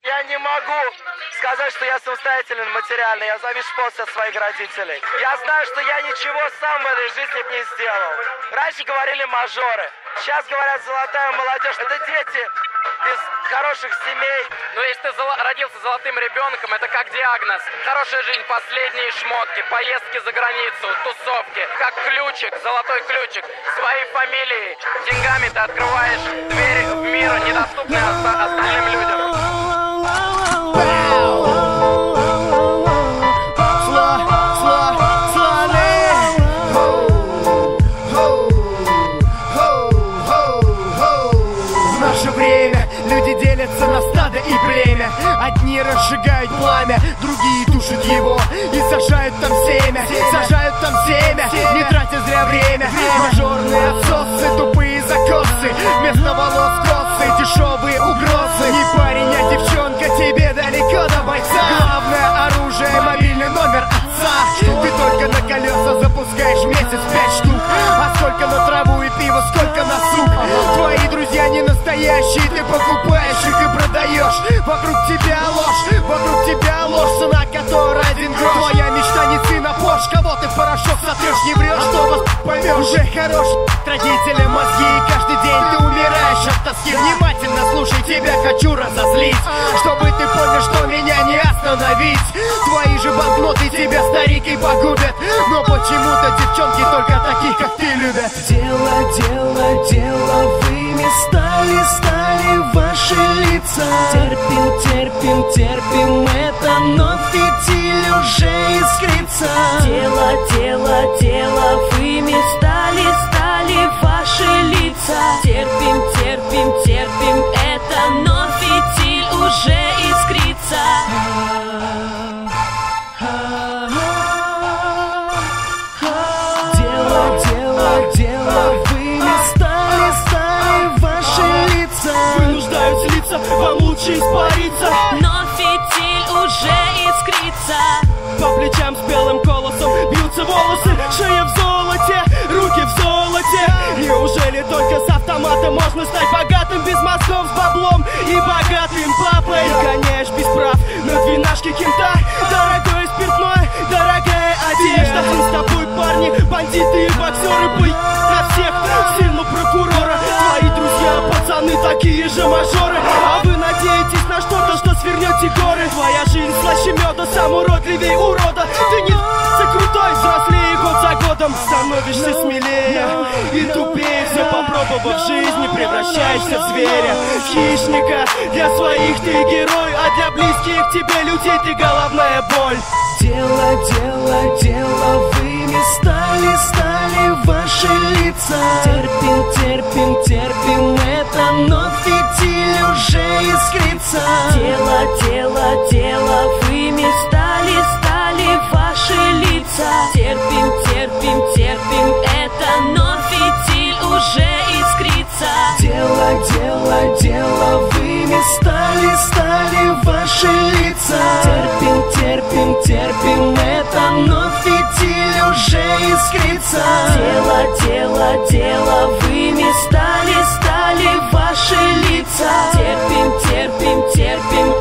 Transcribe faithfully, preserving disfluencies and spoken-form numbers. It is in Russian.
Я не могу сказать, что я самостоятелен материально. Я завишу полностью от своих родителей. Я знаю, что я ничего сам в этой жизни не сделал. Раньше говорили мажоры. Сейчас говорят золотая молодежь. Это дети из хороших семей. Но если ты золо- родился золотым ребенком, это как диагноз. Хорошая жизнь, последние шмотки, поездки за границу, тусовки. Как ключик, золотой ключик. Своей фамилией, деньгами ты открываешь двери в мир, недоступные оста- остальным людям. Люди делятся на стадо и племя. Одни разжигают пламя, другие тушат его и сажают там семя, сажают там семя, не тратя зря время. Мажорные отсосы, тупые закосы, вместо волос косы, дешевые угрозы. Не парень, а девчонка, тебе далеко до бойца. Главное оружие, мобильный номер отца. Ты только на колеса запускаешь в месяц пять штук. А сколько на траву и пиво, сколько на сук. Твои друзья не настоящие, ты покупаешь их и продаешь. Вокруг тебя ложь, вокруг тебя ложь, цена которой один грош. Твоя мечта не сын, а Порш. Кого ты в порошок сотрешь, не врешь, что вас поймешь. Уже хорош, родителям мозги, и каждый день ты умираешь от тоски. Внимательно слушай, тебя хочу разозлить, чтобы ты понял, что меня не остановить. Твои же банкноты тебя, старик, и погубят. Но почему-то девчонки только таких, как ты, любят. Дело, дело, дело, вы не стали, стали ваши лица. Терпим, терпим, терпим это, но фитиль уже искрится. Дело, дело, дело, вы не стали, стали ваши лица. Терпим, терпим, терпим это, но фитиль уже искрится. Дело, дело, дело, вы не стали, стали ваши лица. Вынуждают слиться, вам лучше испариться. Но фитиль уже искрится. По плечам с белым колосом бьются волосы, шея в золоте, руки в золоте. Неужели только с автомата можно стать богатым, без мозгов, с баблом и богатым папой? Гоняешь без прав на двенашке кента, дорогое спиртное, дорогая одежда. Мы с тобой, парни, бандиты и боксеры, бы на всех сильно прокурора. Твои друзья, пацаны, такие же мажоры, а вы надеетесь на что-то, что свернете горы. Твоя жизнь слаще меда, сам уродливей урода. Ты не за крутой, взрослее год за годом. Становишься смелее и тупее, все попробовав в жизни, превращаешься в зверя, в хищника. Для своих ты герой, а для близких тебе людей ты головная боль. Дело, дело, дело, вы не стали, стали ваши лица. Терпим, терпим, терпим это, но фитиль уже искрится. Дело, дело, дело, вы не стали, стали ваши лица. Терпим, терпим, терпим это, но фитиль уже искрится. Дело, дело, дело, вы не стали, стали ваши лица. Терпим, терпим, терпим это, но фитиль уже искрится. Дело, дело, дело, вы не стали, стали ваши лица. Терпим, терпим, терпим